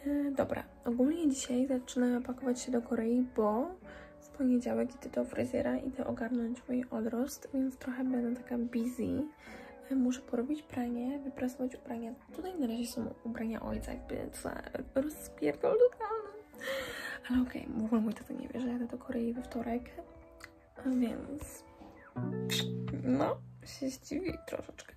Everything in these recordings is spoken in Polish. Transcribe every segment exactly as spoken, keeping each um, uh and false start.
Yy, dobra, ogólnie dzisiaj zaczynamy pakować się do Korei, bo w poniedziałek idę do fryzjera, idę ogarnąć mój odrost, więc trochę będę taka busy. Yy, muszę porobić pranie, wyprasować ubrania. Tutaj na razie są ubrania ojca, jakby to rozpierdol totalny. Ale okej, okay, w ogóle mój tato nie wie, że jadę do Korei we wtorek, więc no, się zdziwi troszeczkę.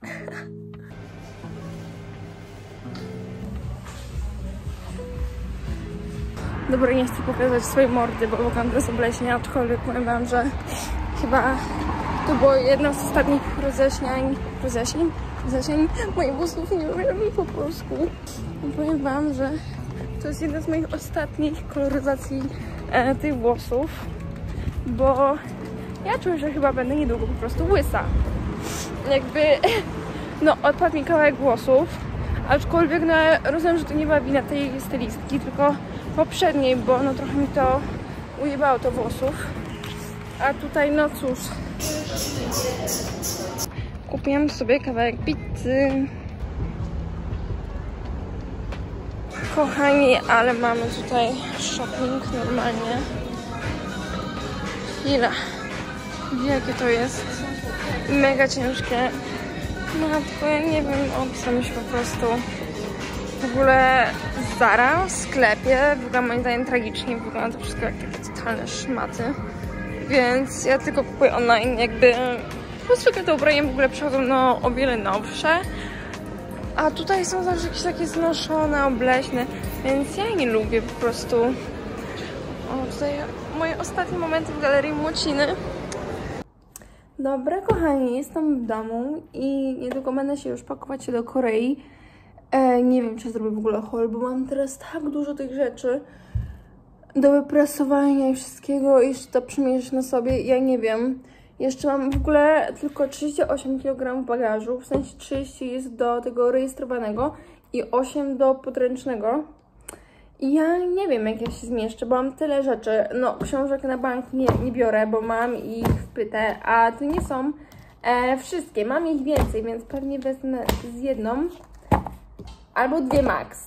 Dobra, nie chcę pokazać swojej mordy, bo wygląda teraz obleśnie, aczkolwiek powiem wam, że chyba to było jedno z ostatnich rozjaśniań, rozjaśnień, rozjaśnień moich włosów, nie wiem po polsku. Powiem wam, że to jest jedna z moich ostatnich koloryzacji e, tych włosów, bo ja czuję, że chyba będę niedługo po prostu łysa. Jakby, no, odpadł mi kawałek włosów, aczkolwiek no, rozumiem, że to nie była wina tej stylistki, tylko poprzedniej, bo no trochę mi to ujebało to włosów. A tutaj, no cóż, kupiłam sobie kawałek pizzy. Kochani, ale mamy tutaj shopping normalnie. Chwila. Jakie to jest mega ciężkie. Matko, ja nie wiem, opisam się po prostu. W ogóle Zara w sklepie wygląda moim zdaniem tragicznie, wygląda to wszystko jak takie totalne szmaty. Więc ja tylko kupuję online, jakby po prostu te ubrania w ogóle przychodzą no, o wiele nowsze. A tutaj są zawsze jakieś takie znoszone, obleśne, więc ja nie lubię po prostu. O, tutaj moje ostatnie momenty w galerii Młociny. Dobra, kochani, jestem w domu i niedługo będę się już pakować się do Korei. E, nie wiem, czy zrobię w ogóle haul, bo mam teraz tak dużo tych rzeczy do wyprasowania i wszystkiego, i jeszcze to przymierzyć na sobie, ja nie wiem. Jeszcze mam w ogóle tylko trzydzieści osiem kilogramów bagażu, w sensie trzydzieści jest do tego rejestrowanego i osiem do podręcznego. I ja nie wiem, jak ja się zmieszczę, bo mam tyle rzeczy. No, książek na bank nie, nie biorę, bo mam ich w pytę, a to nie są e, wszystkie. Mam ich więcej, więc pewnie wezmę z jedną albo dwie max.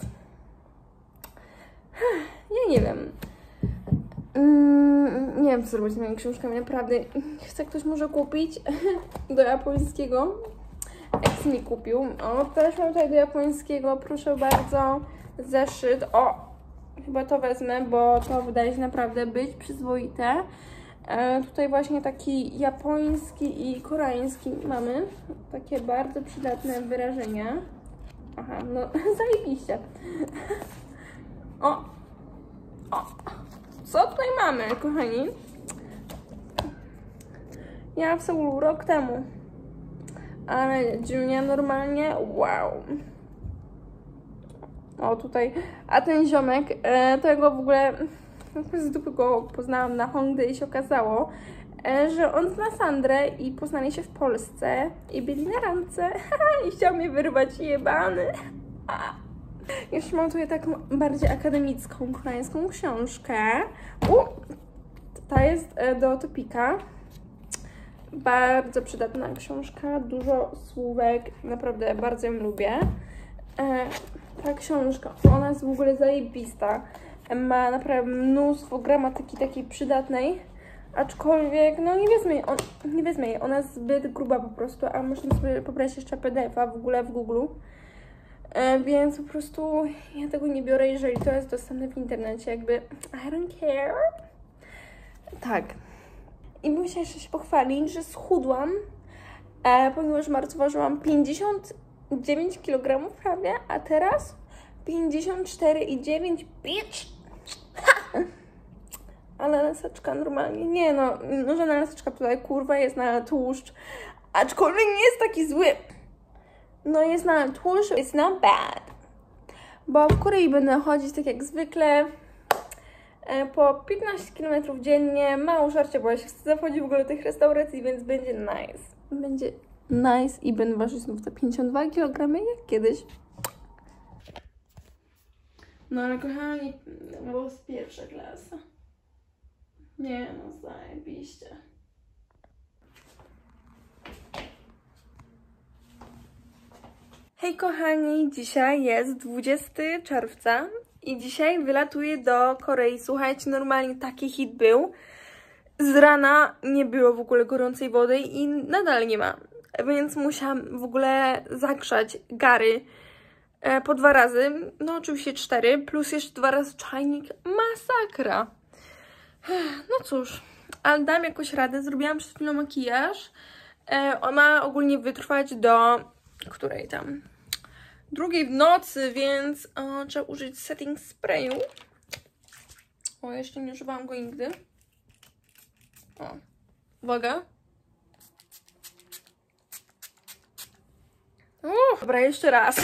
Ja nie wiem. Mm, nie wiem, co zrobić z moimi książkami, naprawdę. Chce ktoś może kupić do japońskiego. Ex mi kupił. O, też mam tutaj do japońskiego, proszę bardzo. Zeszyt. O, chyba to wezmę, bo to wydaje się naprawdę być przyzwoite. E, tutaj właśnie taki japoński i koreański mamy. Takie bardzo przydatne wyrażenia. Aha, no zajebiście. O, o. Co tutaj mamy, kochani? Ja w Seulu rok temu. Ale Junia normalnie, wow. O, tutaj. A ten ziomek, e, to ja go w ogóle z dupy go poznałam na Hongdae i się okazało, e, że on zna Sandrę i poznali się w Polsce i byli na randce i chciał mnie wyrwać, jebany. Jeszcze mam tutaj taką bardziej akademicką, koreańską książkę. U, ta jest do topika. Bardzo przydatna książka, dużo słówek, naprawdę bardzo ją lubię. E, ta książka, ona jest w ogóle zajebista. Ma naprawdę mnóstwo gramatyki takiej przydatnej, aczkolwiek, no nie wezmę jej, on, nie wezmę jej, ona jest zbyt gruba po prostu, a można sobie pobrać jeszcze P D F-a w ogóle w Google. E, więc po prostu ja tego nie biorę, jeżeli to jest dostępne w internecie, jakby I don't care. Tak. I muszę jeszcze się pochwalić, że schudłam, e, ponieważ w marcu ważyłam pięćdziesiąt dziewięć kilogramów prawie, a teraz pięćdziesiąt cztery i dziewięć, bitch! Ha! Ale laseczka normalnie, nie no, no żadna laseczka tutaj, kurwa, jest na tłuszcz, aczkolwiek nie jest taki zły. No jest na tłuszcz, it's not bad. Bo w Korei będę chodzić tak jak zwykle po piętnaście kilometrów dziennie, mało żarcia, bo ja się chcę zachodzić w ogóle do tych restauracji, więc będzie nice. Będzie nice i będę ważyć znów te pięćdziesiąt dwa kilogramy jak kiedyś. No ale kochani, to było z pierwsza klasa. Nie no, zajebiście. Hej kochani, dzisiaj jest dwudziestego czerwca I dzisiaj wylatuję do Korei. Słuchajcie, normalnie taki hit był. Z rana nie było w ogóle gorącej wody i nadal nie ma. Więc musiałam w ogóle zagrzać gary po dwa razy. No oczywiście cztery, plus jeszcze dwa razy czajnik. Masakra. No cóż, ale dam jakoś radę. Zrobiłam przed chwilą makijaż. On ma ogólnie wytrwać do której tam? Drugiej w nocy, więc o, trzeba użyć setting sprayu. O, jeszcze nie używałam go nigdy. O, uwaga. Uff, dobra, jeszcze raz.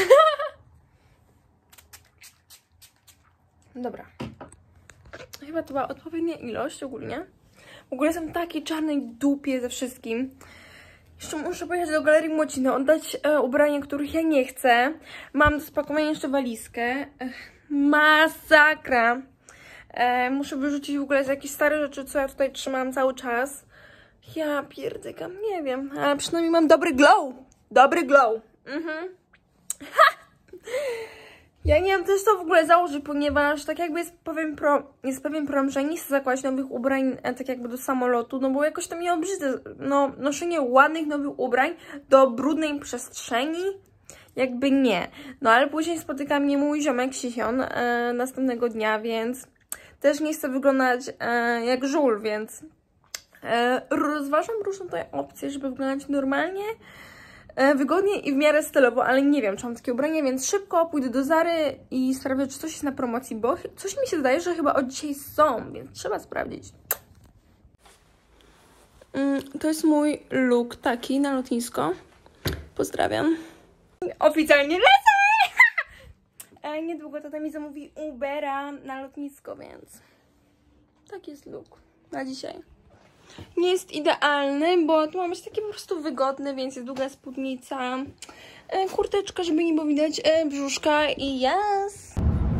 Dobra. Chyba to była odpowiednia ilość ogólnie. W ogóle jestem w takiej czarnej dupie ze wszystkim. Jeszcze muszę pojechać do Galerii Młociny, oddać e, ubrania, których ja nie chcę. Mam do spakowania jeszcze walizkę. Ech, masakra. E, muszę wyrzucić w ogóle jakieś stare rzeczy, co ja tutaj trzymałam cały czas. Ja pierdykam, nie wiem, ale przynajmniej mam dobry glow. Dobry glow. Mhm. Ha! Ja nie wiem też co w ogóle założyć, ponieważ tak jakby jest pewien, pro, jest pewien problem, że nie chcę zakładać nowych ubrań tak jakby do samolotu, no bo jakoś to mnie obrzydza, no noszenie ładnych nowych ubrań do brudnej przestrzeni, jakby nie. No ale później spotyka mnie mój ziomek Sision e, następnego dnia, więc też nie chcę wyglądać e, jak żul, więc e, rozważam różne tutaj opcje, żeby wyglądać normalnie, wygodnie i w miarę stylowo, ale nie wiem, czy mam takie ubranie, więc szybko pójdę do Zary i sprawdzę, czy coś jest na promocji, bo coś mi się zdaje, że chyba od dzisiaj są, więc trzeba sprawdzić. To jest mój look taki na lotnisko. Pozdrawiam. Oficjalnie lecę! Niedługo tata mi zamówi Ubera na lotnisko, więc taki jest look na dzisiaj. Nie jest idealny, bo tu ma być taki po prostu wygodny, więc jest długa spódnica, e, kurteczka, żeby nie było widać e, brzuszka i yes!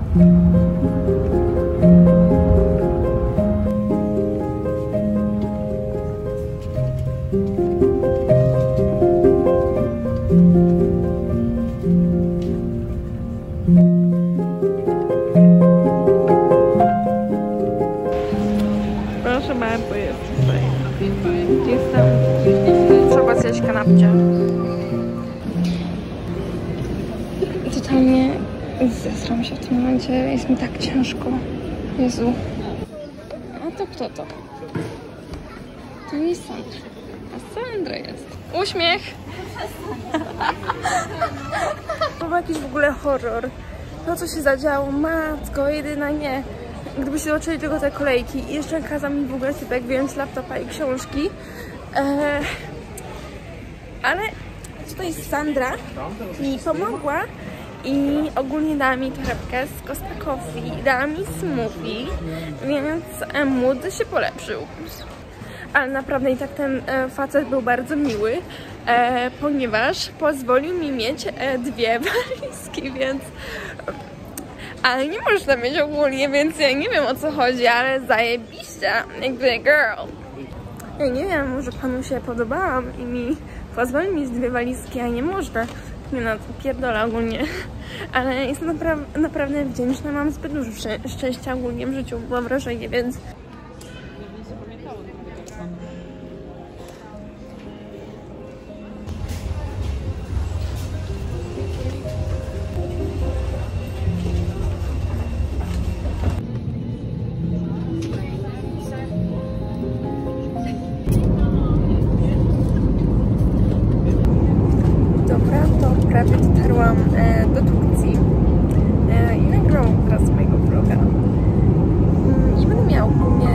Proszę bardzo, jest tutaj. Jestem. Trzeba zjeść kanapcie. Totalnie zesram się w tym momencie. Jest mi tak ciężko. Jezu. A to kto to? To nie jest Sandra. A Sandra jest. Uśmiech! To był jakiś w ogóle horror. To, co się zadziało, matko, jedyna nie. Gdybyście zobaczyli tylko te kolejki i jeszcze kazał mi w ogóle typek wyjąć laptopa i książki. Eee, ale tutaj Sandra mi pomogła i ogólnie dała mi torebkę z Costa Coffee, dała mi smoothie, więc e, mood się polepszył. Ale naprawdę i tak ten e, facet był bardzo miły, e, ponieważ pozwolił mi mieć e, dwie walizki, więc... Ale nie można mieć ogólnie, więc ja nie wiem o co chodzi, ale zajebiście, jakby girl. Ja nie wiem, może panu się podobałam i mi pozwolił mieć dwie walizki, a nie można. Nie no, to pierdolę ogólnie. Ale jestem napra naprawdę wdzięczna, mam zbyt dużo szczę szczęścia ogólnie w życiu, mam wrażenie, więc... Prawie dotarłam e, do Turcji e, i nagrałam teraz mojego vloga. I będę miała ogólnie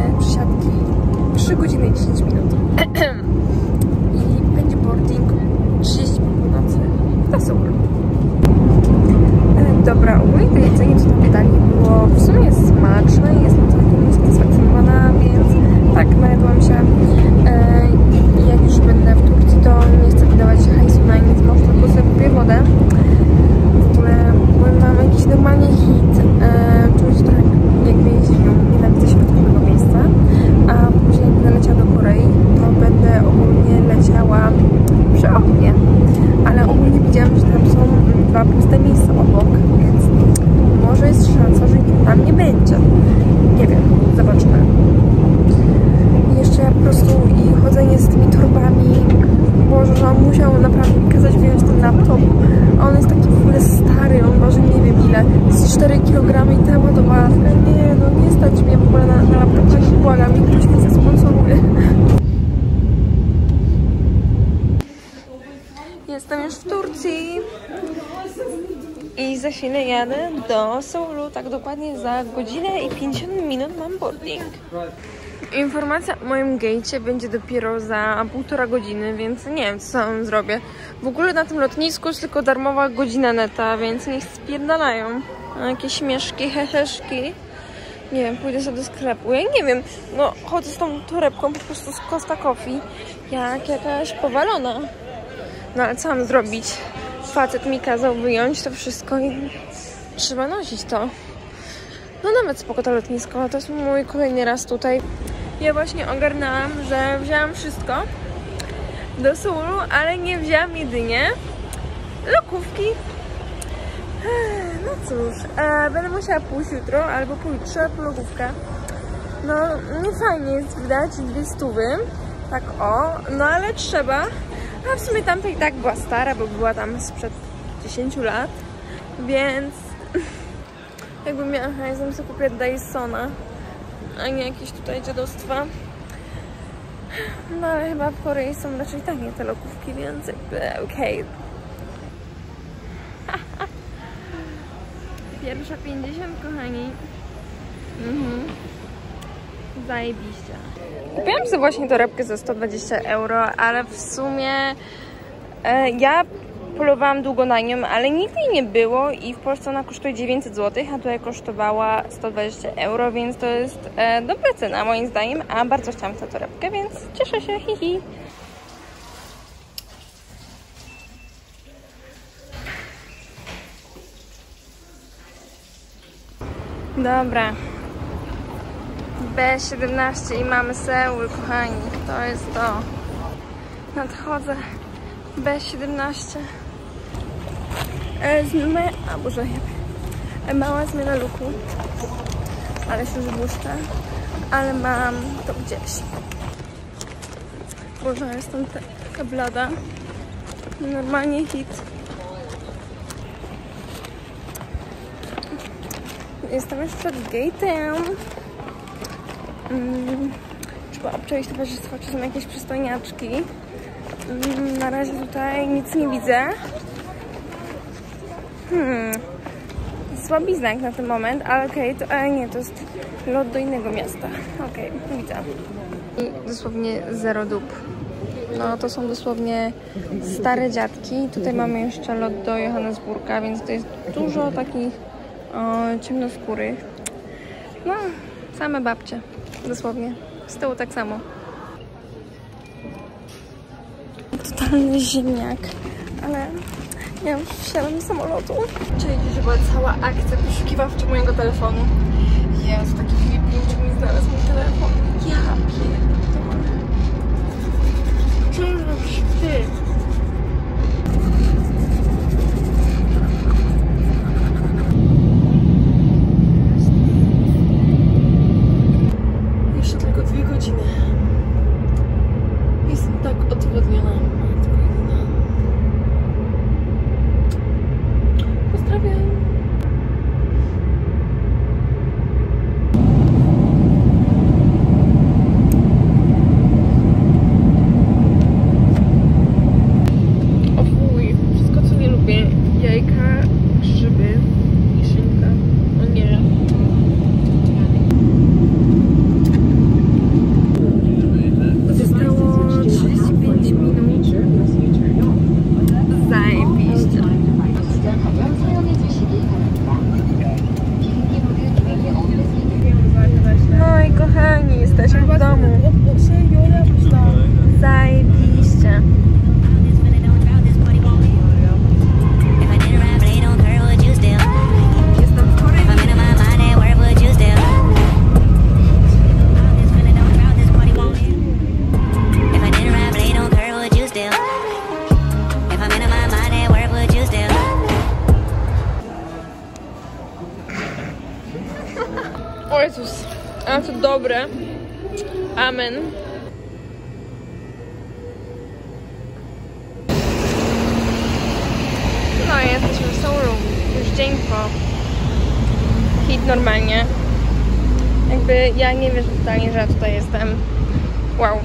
tam nie będzie. Nie wiem, zobaczmy. I jeszcze po prostu i chodzenie z tymi torbami. Boże, że on musiał naprawdę mi kazać wyjąć ten laptop. A on jest taki w ogóle stary, on waży nie wiem ile. Z cztery kilogramy i ta ładowarka. Nie, no nie stać mnie w ogóle na, na laptop. Nie błagam, nikt ktoś mnie zasponsoruje. Jestem już w Turcji. I za chwilę jadę do Seulu, tak dokładnie za godzinę i pięćdziesiąt minut mam boarding. Informacja o moim gate'cie będzie dopiero za półtora godziny, więc nie wiem, co tam zrobię. W ogóle na tym lotnisku jest tylko darmowa godzina neta, więc niech spierdalają. Jakieś śmieszki, heheszki. Nie wiem, pójdę sobie do sklepu. Ja nie wiem, no chodzę z tą torebką po prostu z Costa Coffee, jak jakaś powalona. No ale co mam zrobić? Facet mi kazał wyjąć to wszystko i trzeba nosić to. No nawet spoko to lotnisko, to jest mój kolejny raz tutaj. Ja właśnie ogarnęłam, że wzięłam wszystko do Seulu, ale nie wzięłam jedynie lokówki. No cóż, e, będę musiała pójść jutro albo pojutrze po lokówkę. No nie fajnie jest wydać dwie stówy, tak o, no ale trzeba. A w sumie tamta i tak była stara, bo była tam sprzed dziesięciu lat, więc jakbym miała hajs, sobie kupię Dysona, a nie jakieś tutaj dziadostwa. No ale chyba w Korei są raczej tanie te lokówki, więc jakby okej. Okay. Pierwsza pięćdziesiąt, kochani. Mhm. Zajebiście. Kupiłam sobie właśnie torebkę za sto dwadzieścia euro, ale w sumie e, ja polowałam długo na nią, ale nigdy jej nie było i w Polsce ona kosztuje dziewięćset złotych, a tutaj kosztowała sto dwadzieścia euro, więc to jest e, dobra cena moim zdaniem, a bardzo chciałam tę torebkę, więc cieszę się, hihi. Dobra. B siedemnaście i mamy Seul, kochani. To jest to. Nadchodzę. B siedemnaście. E, zmiana... A Boże, e, mała zmiana luku. Ale się już błyszczę. Ale mam to gdzieś. Boże, jestem taka blada. Normalnie hit. Jestem już przed gate'em. Mm, trzeba obczaić towarzystwo, czy są jakieś przystojniaczki. Mm, na razie tutaj nic nie widzę. Hmm. Słaby znak na ten moment, ale okej, okay, to ale nie, to jest lot do innego miasta. Okej, okay, widzę. I dosłownie zero dup. No to są dosłownie stare dziadki. Tutaj mamy jeszcze lot do Johannesburga, więc to jest dużo takich o, ciemnoskórych. No, same babcie. Dosłownie. Z tyłu tak samo. Totalny ziemniak. Ale ja już wsiadam do samolotu. Czyli że była cała akcja poszukiwawcza mojego telefonu. Jezu, taki filipinczyk mi znalazł mój telefon. Ja pierdolę. Co robisz ty? Jeszcze tylko dwie godziny. Jestem tak odwodniona. Matko jedyna. Pozdrawiam. O Jezus, a to dobre. Amen. No i jesteśmy w Soulu. Już dzień po. Hit normalnie. Jakby ja nie wierzę totalnie, że ja tutaj jestem. Wow.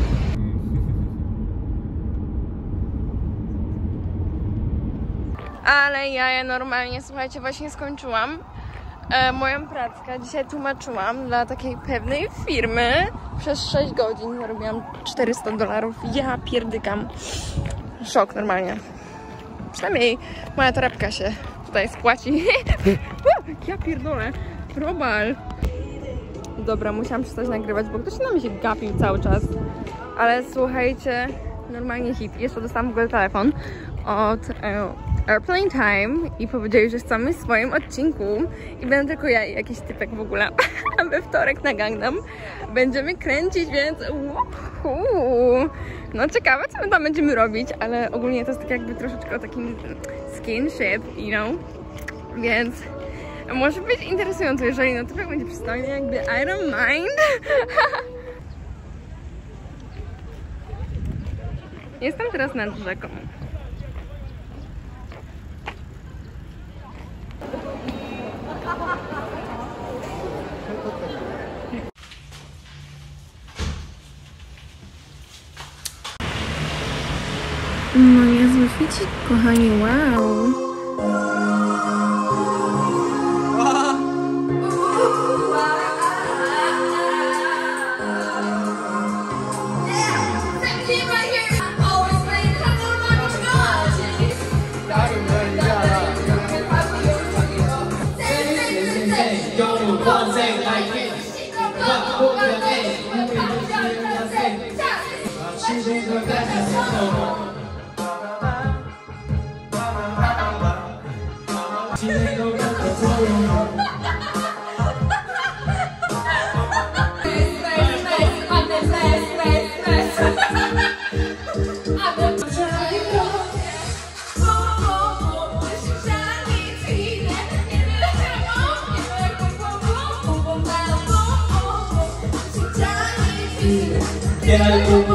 Ale ja, ja normalnie, słuchajcie, właśnie skończyłam e, moją prackę. Dzisiaj tłumaczyłam dla takiej pewnej firmy. Przez sześć godzin zarobiłam czterysta dolarów. Ja pierdykam. Szok normalnie. Przynajmniej moja torebka się tutaj spłaci. Ja pierdolę. Robal. Dobra, musiałam przestać nagrywać, bo ktoś na mnie się gapił cały czas. Ale słuchajcie, normalnie hit. Jeszcze dostałam w ogóle telefon od e, Airplane Time i powiedzieli, że chcemy w swoim odcinku i będę tylko ja i jakiś typek w ogóle. We wtorek na Gangnam będziemy kręcić, więc uhu. No ciekawe, co my tam będziemy robić, ale ogólnie to jest tak jakby troszeczkę o takim skinship, you know, więc może być interesujące, jeżeli no typek będzie przystojny, jakby I don't mind. Jestem teraz nad rzeką. No niezły ficik, kochani, wow. Yeah.